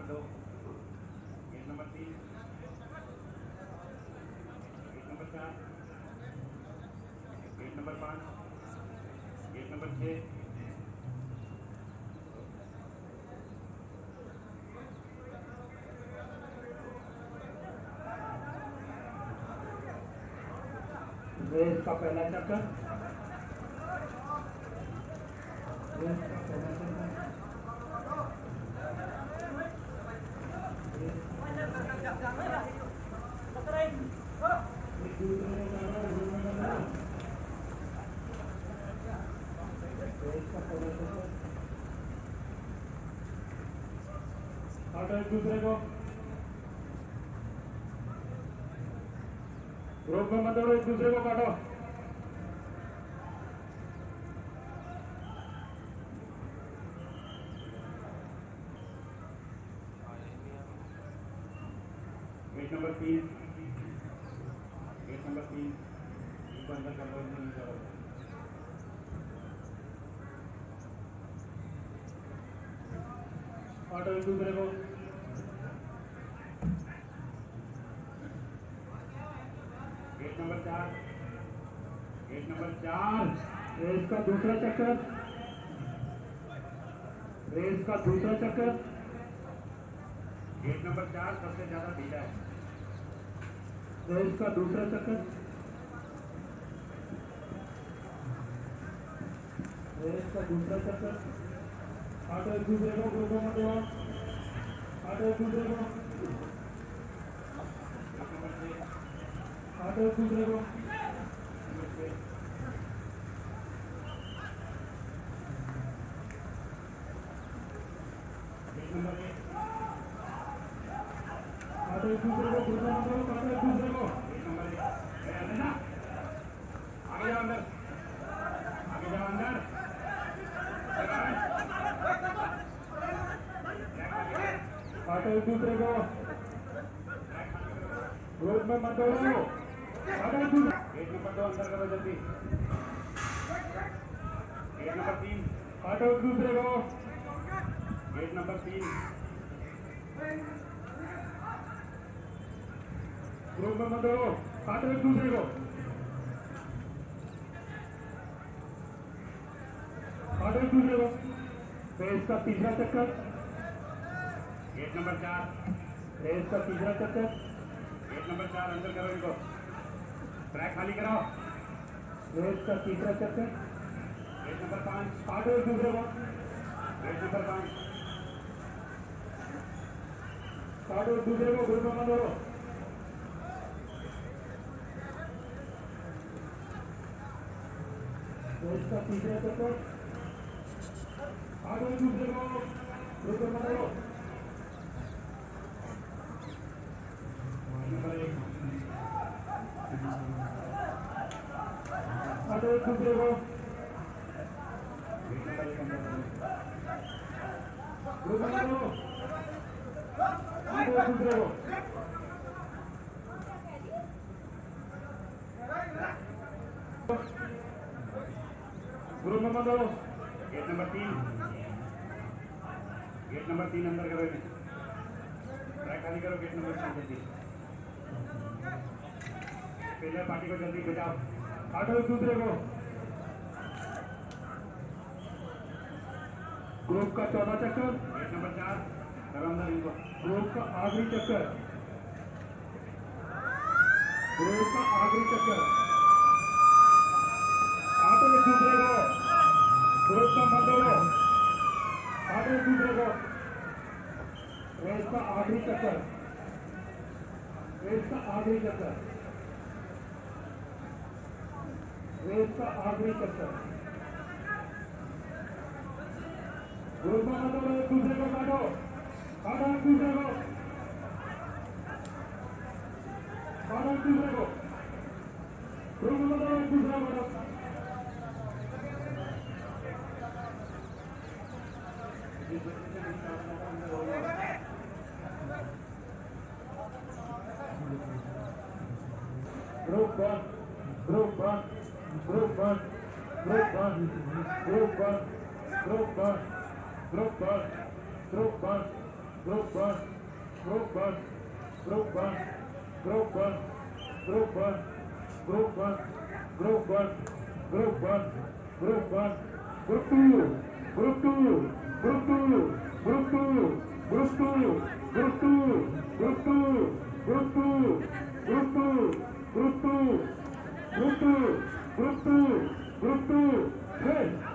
Number 2, gate number 3, gate number 4, gate number 5, gate number 6, race का पहला चक्कर, race का पहला चक्कर, रेस का पहला चक्कर, एक दूसरे को काटो, ग्रुप में मत रहो। रेस का पहला चक्कर, काटो एक दूसरे को, ग्रुप में मत रहो, एक दूसरे को काटो। गेट नंबर 3, गेट नंबर 3, इनको अंदर कर लो, इनको नहीं करोगे। काटो एक दूसरे को। Gate number 4, gate number 4, race का दूसरा चक्कर, रेस का दूसरा चक्कर, गेट नंबर 4 सबसे ज्यादा ढीला है। रेस का दूसरा चक्कर, रेस का दूसरा चक्कर, काटो एक दूसरे को, ग्रुप में मत रहो, काटो एक दूसरे को, गेट नंबर 6, काटो एक दूसरे को, गेट नंबर 6, गेट नंबर 1, काटो एक दूसरे को, ग्रुप में मत रहो, काटो एक दूसरे को। गेट नंबर 1, अंदर जा, आगे जाओ अंदर, आगे जाओ अंदर, अंदर आओ, ट्रैक खाली करो, काटो एक दूसरे को, ट्रैक खाली करो। ग्रुप में मत दौड़ो, काटो एक दूसरे। गेट नंबर 2 अंदर करो जल्दी। गेट नंबर 3, काटो एक दूसरे को, गेट नंबर 3, ग्रुप में मत दौड़ो, काटो एक दूसरे को, काटो एक दूसरे को। रेस का तीसरा चक्कर, गेट नंबर 4, रेस का तीसरा चक्कर, गेट नंबर 4 अंदर करो इनको, ट्रैक खाली कराओ। रेस का तीसरा चक्कर, गेट नंबर 5, काटो एक दूसरे को, गेट नंबर 5, काटो एक दूसरे को, ग्रुप में मत दौड़ो। रेस का तीसरा चक्कर, काटो एक दूसरे को, ग्रुप में मत दौड़ो। गेट नंबर 1, काटो एक दूसरे को, गेट नंबर 1 अंदर करो, ग्रुप में मत दौड़ो, काटो एक दूसरे को। ग्रुप में मत दौड़ो, गेट नंबर 3, गेट नंबर 3 अंदर करो इन्हें, ट्रैक खाली करो। गेट नंबर 3 जल्दी, स्पिनर पार्टी को जल्दी भेजाओ। काटो एक दूसरे को। ग्रुप का चौथा चक्कर, गेट नंबर 4 करो अंदर इनको, ग्रुप का आखिरी चक्कर, ग्रुप का आखिरी चक्कर, काटो एक दूसरे को, ग्रुप में मत दौड़ो, काटो एक दूसरे को। रेस का आखिरी चक्कर, रेस का आखिरी चक्कर, रेस का आखिरी चक्कर, ग्रुप में मत दौड़ो, एक दूसरे को काटो, काटो एक दूसरे को, काटो एक दूसरे को, ग्रुप में मत दौड़ो, एक दूसरे को काटो। जिस बच्चे से नहीं काटना था अंदर हो जाओ। Group one, group one, group one, group one, group one, group one, group one, group one. Group 1, Group 1, Group 1, Group 1, Group 1, Group 1, Group 1, Group 1, Group 1, Group 2, Group 2, Group 2, Group 2, Group 2, Group 2, Group 2, Group 2, Group 2, Group 2, Group 2, Group 2, Group 2, hey!